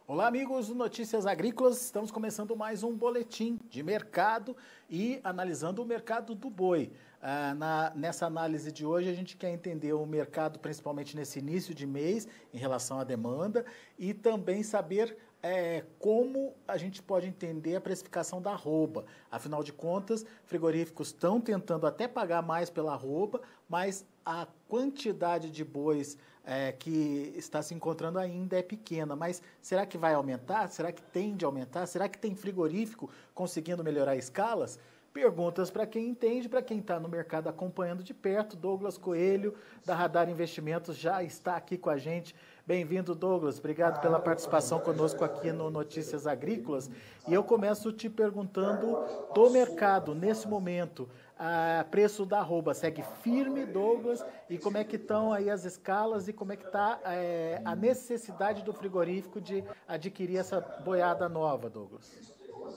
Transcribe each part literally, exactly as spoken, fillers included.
Olá, amigos do Notícias Agrícolas. Estamos começando mais um boletim de mercado e analisando o mercado do boi. Ah, na, nessa análise de hoje, a gente quer entender o mercado, principalmente nesse início de mês, em relação à demanda, e também saber é, como a gente pode entender a precificação da arroba. Afinal de contas, frigoríficos estão tentando até pagar mais pela arroba, mas a quantidade de bois é, que está se encontrando ainda é pequena. Mas será que vai aumentar? Será que tende a aumentar? Será que tem frigorífico conseguindo melhorar escalas? Perguntas para quem entende, para quem está no mercado acompanhando de perto. Douglas Coelho, da Radar Investimentos, já está aqui com a gente. Bem-vindo, Douglas. Obrigado pela participação conosco aqui no Notícias Agrícolas. E eu começo te perguntando do mercado, nesse momento, a preço da arroba segue firme, Douglas? E como é que estão aí as escalas e como é que está é, a necessidade do frigorífico de adquirir essa boiada nova, Douglas?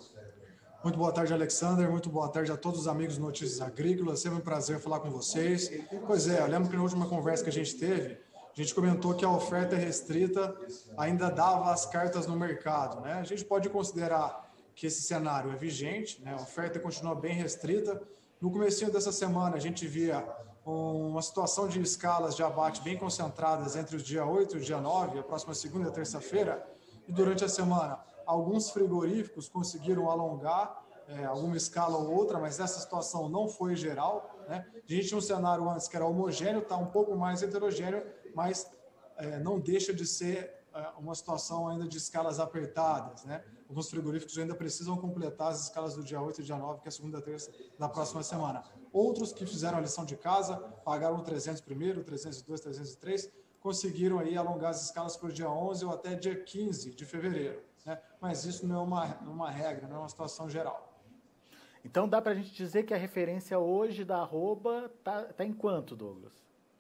Muito boa tarde, Alexander. Muito boa tarde a todos os amigos do Notícias Agrícolas. Sempre um prazer falar com vocês. Pois é, eu lembro que na última conversa que a gente teve, a gente comentou que a oferta restrita ainda dava as cartas no mercado, né? A gente pode considerar que esse cenário é vigente, né? A oferta continua bem restrita. No comecinho dessa semana, a gente via uma situação de escalas de abate bem concentradas entre o dia oito e o dia nove, a próxima segunda e terça-feira, e durante a semana, alguns frigoríficos conseguiram alongar é, alguma escala ou outra, mas essa situação não foi geral, né? A gente tinha um cenário antes que era homogêneo, está um pouco mais heterogêneo, mas é, não deixa de ser é, uma situação ainda de escalas apertadas, né? Alguns frigoríficos ainda precisam completar as escalas do dia oito e dia nove, que é a segunda e terça da próxima semana. Outros que fizeram a lição de casa, pagaram o trezentos primeiro, trezentos e dois, trezentos e três, conseguiram aí alongar as escalas para o dia onze ou até dia quinze de fevereiro, né? Mas isso não é uma, uma regra, não é uma situação geral. Então dá para a gente dizer que a referência hoje da arroba está tá em quanto, Douglas?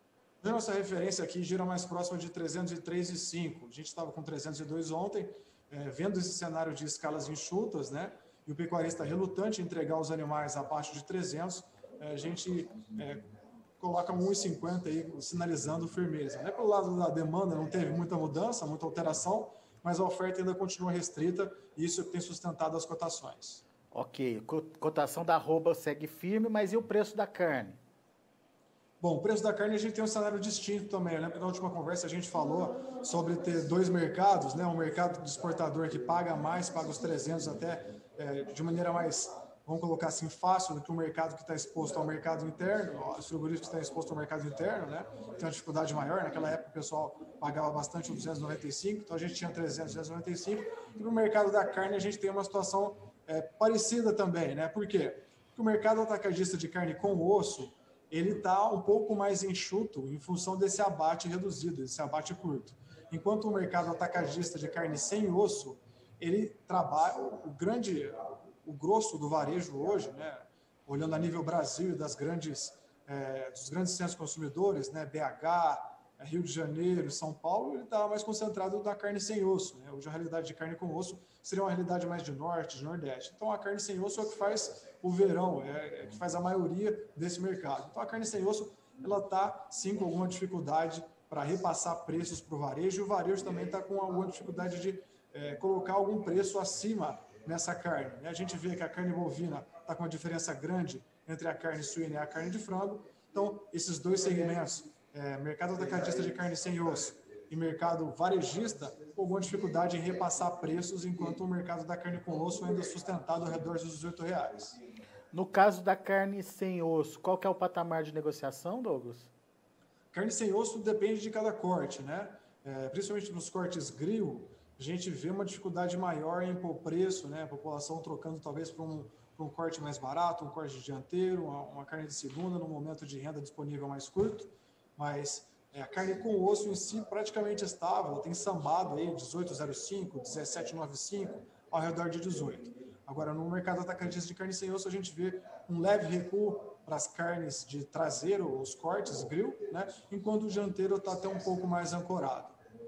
A nossa referência aqui gira mais próxima de trezentos e três vírgula cinco. A gente estava com trezentos e dois ontem, é, vendo esse cenário de escalas enxutas, né? E o pecuarista relutante em entregar os animais abaixo de trezentos, é, a gente é, coloca um vírgula cinquenta aí, sinalizando firmeza, né? Pelo lado da demanda não teve muita mudança, muita alteração, mas a oferta ainda continua restrita e isso tem sustentado as cotações. Ok, cotação da arroba segue firme, mas e o preço da carne? Bom, o preço da carne a gente tem um cenário distinto também. Eu lembro que na última conversa a gente falou sobre ter dois mercados, né? Um mercado de exportador que paga mais, paga os trezentos até é, de maneira mais, vamos colocar assim, fácil do que o mercado que está exposto ao mercado interno, os frigoríficos que estão expostos ao mercado interno, né? Tem uma dificuldade maior. Naquela época o pessoal pagava bastante o duzentos e noventa e cinco, então a gente tinha trezentos, duzentos e noventa e cinco. E no mercado da carne a gente tem uma situação é, parecida também, né? Por quê? Porque o mercado atacadista de carne com osso, ele está um pouco mais enxuto em função desse abate reduzido, esse abate curto. Enquanto o mercado atacadista de carne sem osso, ele trabalha, o grande, o grosso do varejo hoje, né, olhando a nível Brasil e das grandes, é, dos grandes centros consumidores, né, B H, Rio de Janeiro, São Paulo, ele está mais concentrado na carne sem osso, né? Hoje a realidade de carne com osso seria uma realidade mais de norte, de nordeste. Então a carne sem osso é o que faz o verão, é, é que faz a maioria desse mercado. Então a carne sem osso, ela está sim com alguma dificuldade para repassar preços para o varejo, e o varejo também está com alguma dificuldade de é, colocar algum preço acima nessa carne, né? A gente vê que a carne bovina está com uma diferença grande entre a carne suína e a carne de frango. Então esses dois segmentos, É, mercado atacadista de carne sem osso e mercado varejista, com alguma dificuldade em repassar preços, enquanto o mercado da carne com osso ainda é sustentado ao redor dos dezoito reais. No caso da carne sem osso, qual que é o patamar de negociação, Douglas? Carne sem osso depende de cada corte, né? É, principalmente nos cortes grill, a gente vê uma dificuldade maior em pôr preço, né? A população trocando talvez para um, para um corte mais barato, um corte dianteiro, uma, uma carne de segunda, num momento de renda disponível mais curto. Mas é, a carne com osso em si praticamente estável, tem sambado aí dezoito zero cinco, dezessete noventa e cinco, ao redor de dezoito. Agora, no mercado atacadista de carne sem osso, a gente vê um leve recuo para as carnes de traseiro, os cortes, grill, né? Enquanto o dianteiro está até um pouco mais ancorado.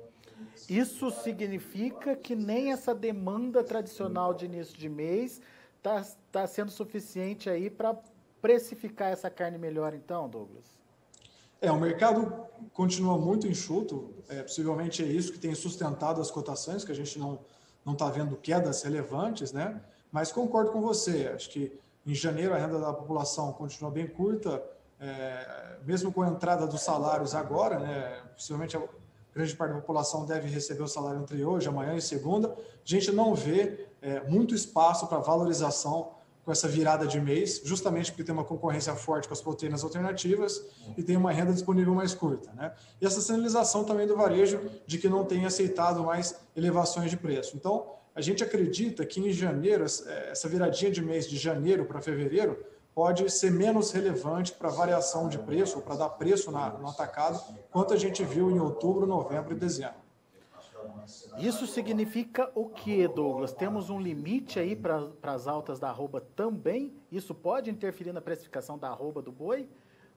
Isso significa que nem essa demanda tradicional de início de mês está tá sendo suficiente aí para precificar essa carne melhor, então, Douglas? É, o mercado continua muito enxuto, é, possivelmente é isso que tem sustentado as cotações, que a gente não não está vendo quedas relevantes, né? Mas concordo com você, acho que em janeiro a renda da população continua bem curta, é, mesmo com a entrada dos salários agora, né? Possivelmente a grande parte da população deve receber o salário entre hoje, amanhã e segunda, a gente não vê é, muito espaço para valorização com essa virada de mês, justamente porque tem uma concorrência forte com as proteínas alternativas e tem uma renda disponível mais curta, né? E essa sinalização também do varejo de que não tem aceitado mais elevações de preço. Então, a gente acredita que em janeiro, essa viradinha de mês de janeiro para fevereiro pode ser menos relevante para variação de preço, ou para dar preço na, no atacado, quanto a gente viu em outubro, novembro e dezembro. Isso significa o que, Douglas? Temos um limite aí para as altas da arroba também? Isso pode interferir na precificação da arroba do boi?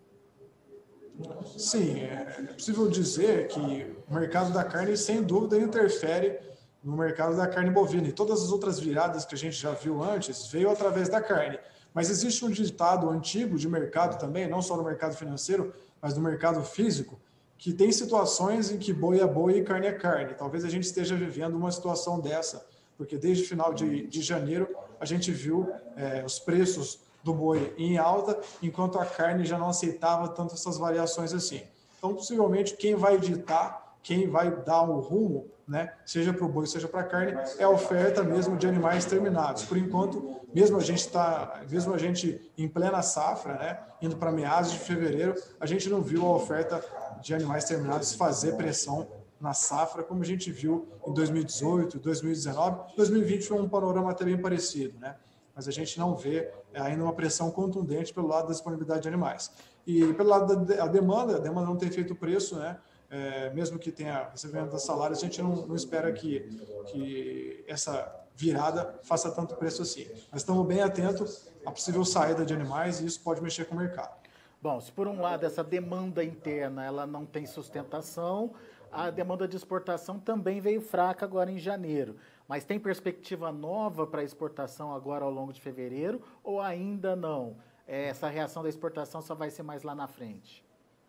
Sim, é possível dizer que o mercado da carne, sem dúvida, interfere no mercado da carne bovina. E todas as outras viradas que a gente já viu antes veio através da carne. Mas existe um ditado antigo de mercado também, não só no mercado financeiro, mas no mercado físico, que tem situações em que boi é boi e carne é carne. Talvez a gente esteja vivendo uma situação dessa, porque desde o final de, de janeiro a gente viu é, os preços do boi em alta, enquanto a carne já não aceitava tanto essas variações assim. Então, possivelmente, quem vai ditar, quem vai dar o rumo, né, seja para o boi, seja para a carne, é a oferta mesmo de animais terminados. Por enquanto, mesmo a gente está, mesmo a gente em plena safra, né, indo para meados de fevereiro, a gente não viu a oferta de animais terminados fazer pressão na safra, como a gente viu em dois mil e dezoito, dois mil e dezenove. dois mil e vinte foi um panorama até bem parecido, né? Mas a gente não vê ainda uma pressão contundente pelo lado da disponibilidade de animais. E pelo lado da demanda, a demanda não tem feito preço, né? É, mesmo que tenha recebimento dos salários, a gente não, não espera que, que essa virada faça tanto preço assim. Mas estamos bem atentos à possível saída de animais e isso pode mexer com o mercado. Bom, se por um lado essa demanda interna ela não tem sustentação, a demanda de exportação também veio fraca agora em janeiro. Mas tem perspectiva nova para exportação agora ao longo de fevereiro ou ainda não? Essa reação da exportação só vai ser mais lá na frente?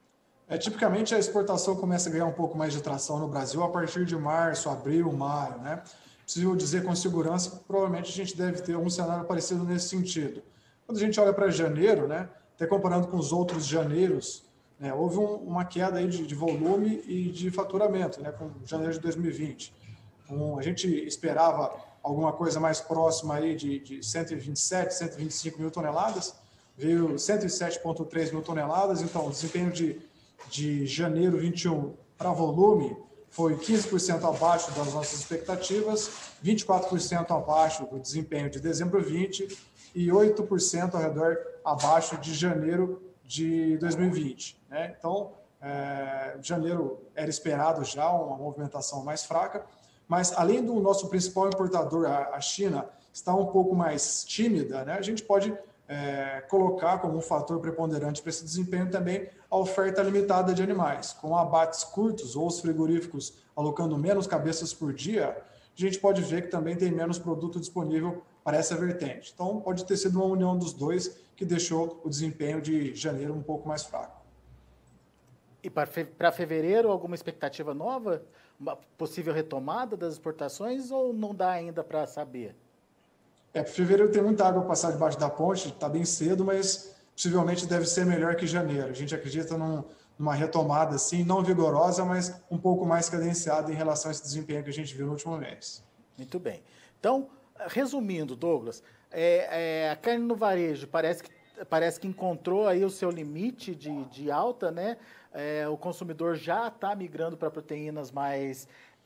É, tipicamente a exportação começa a ganhar um pouco mais de tração no Brasil a partir de março, abril, maio, né? Preciso dizer com segurança que provavelmente a gente deve ter um cenário parecido nesse sentido. Quando a gente olha para janeiro, né? Até comparando com os outros janeiros, né, houve um, uma queda aí de, de volume e de faturamento, né, com janeiro de dois mil e vinte. Um, a gente esperava alguma coisa mais próxima aí de, de cento e vinte e sete, cento e vinte e cinco mil toneladas, veio cento e sete vírgula três mil toneladas, então o desempenho de, de janeiro vinte e um para volume foi quinze por cento abaixo das nossas expectativas, vinte e quatro por cento abaixo do desempenho de dezembro vinte e oito por cento ao redor abaixo de janeiro de dois mil e vinte. Né? Então, é, janeiro era esperado já uma movimentação mais fraca, mas além do nosso principal importador, a China, estar um pouco mais tímida, né? A gente pode é, colocar como um fator preponderante para esse desempenho também a oferta limitada de animais. Com abates curtos ou os frigoríficos alocando menos cabeças por dia, a gente pode ver que também tem menos produto disponível para essa vertente. Então, pode ter sido uma união dos dois que deixou o desempenho de janeiro um pouco mais fraco. E para fevereiro, alguma expectativa nova? Uma possível retomada das exportações ou não dá ainda para saber? É, fevereiro tem muita água passar debaixo da ponte, está bem cedo, mas possivelmente deve ser melhor que janeiro. A gente acredita num, numa retomada, assim, não vigorosa, mas um pouco mais cadenciada em relação a esse desempenho que a gente viu no último mês. Muito bem. Então, resumindo, Douglas, é, é, a carne no varejo parece que, parece que encontrou aí o seu limite de, de alta, né? É, o consumidor já está migrando para proteínas mais,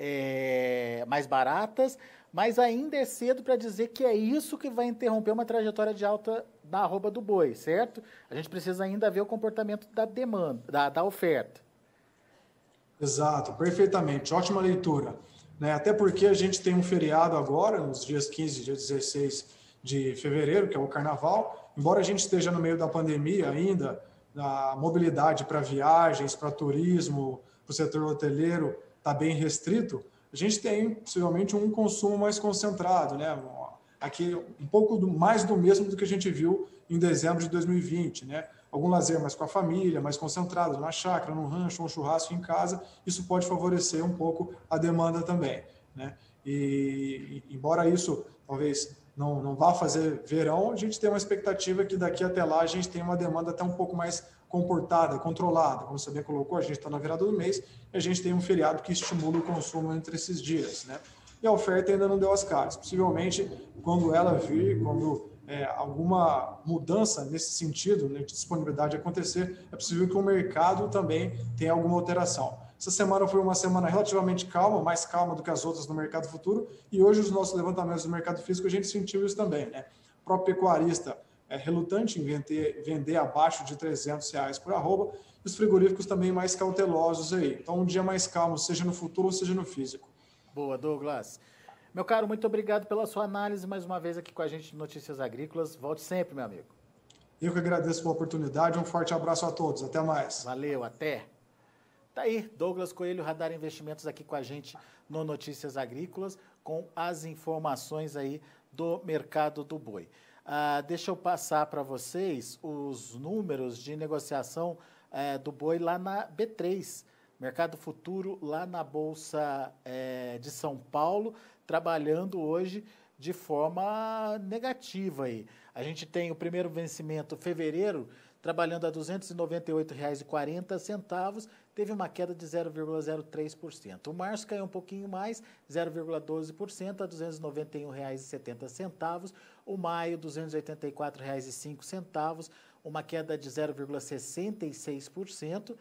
é, mais baratas, mas ainda é cedo para dizer que é isso que vai interromper uma trajetória de alta na arroba do boi, certo? A gente precisa ainda ver o comportamento da demanda, da, da oferta. Exato, perfeitamente, ótima leitura. Né? Até porque a gente tem um feriado agora, nos dias quinze e dia dezesseis de fevereiro, que é o Carnaval. Embora a gente esteja no meio da pandemia ainda, a mobilidade para viagens, para turismo, para o setor hoteleiro está bem restrito, a gente tem possivelmente um consumo mais concentrado, né? aqui um pouco do, mais do mesmo do que a gente viu em dezembro de dois mil e vinte, né? Algum lazer mais com a família, mais concentrado, numa chácara, num rancho, um churrasco em casa, isso pode favorecer um pouco a demanda também, né? E, e embora isso talvez não, não vá fazer verão, a gente tem uma expectativa que daqui até lá a gente tem uma demanda até um pouco mais comportada, controlada. Como você bem colocou, a gente está na virada do mês e a gente tem um feriado que estimula o consumo entre esses dias, né? E a oferta ainda não deu as caras. Possivelmente, quando ela vir, quando é, alguma mudança nesse sentido, né, de disponibilidade acontecer, é possível que o mercado também tenha alguma alteração. Essa semana foi uma semana relativamente calma, mais calma do que as outras no mercado futuro, e hoje os nossos levantamentos do mercado físico a gente sentiu isso também, né? O próprio pecuarista é relutante em vender, vender abaixo de trezentos reais por arroba, e os frigoríficos também mais cautelosos aí. Então, um dia mais calmo, seja no futuro ou seja no físico. Boa, Douglas. Meu caro, muito obrigado pela sua análise mais uma vez aqui com a gente de Notícias Agrícolas. Volte sempre, meu amigo. Eu que agradeço pela oportunidade. Um forte abraço a todos. Até mais. Valeu, até. Tá aí, Douglas Coelho, Radar Investimentos, aqui com a gente no Notícias Agrícolas, com as informações aí do mercado do boi. Ah, deixa eu passar para vocês os números de negociação eh, do boi lá na B três, Mercado Futuro, lá na Bolsa eh, de São Paulo, trabalhando hoje de forma negativa aí. A gente tem o primeiro vencimento, fevereiro, trabalhando a duzentos e noventa e oito reais e quarenta centavos, teve uma queda de zero vírgula zero três por cento. O março caiu um pouquinho mais, zero vírgula doze por cento, a duzentos e noventa e um reais e setenta centavos. O maio, duzentos e oitenta e quatro reais e cinco centavos, uma queda de zero vírgula sessenta e seis por cento.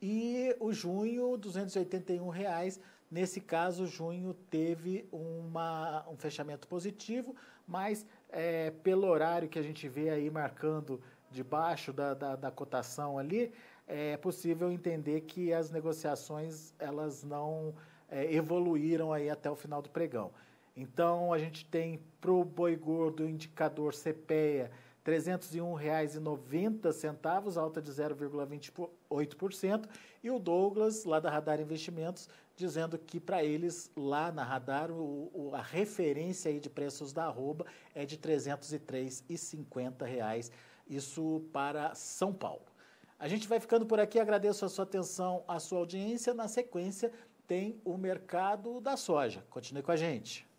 E o junho, duzentos e oitenta e um reais. Nesse caso, junho teve uma, um fechamento positivo, mas é, pelo horário que a gente vê aí marcando debaixo da, da, da cotação ali, é possível entender que as negociações elas não é, evoluíram aí até o final do pregão. Então, a gente tem para o boi gordo o indicador C P E A trezentos e um reais e noventa centavos, alta de zero vírgula vinte e oito por cento, e o Douglas, lá da Radar Investimentos, dizendo que para eles, lá na Radar, o, o, a referência aí de preços da arroba é de trezentos e três reais e cinquenta centavos, isso para São Paulo. A gente vai ficando por aqui, agradeço a sua atenção, a sua audiência. Na sequência, tem o mercado da soja. Continue com a gente.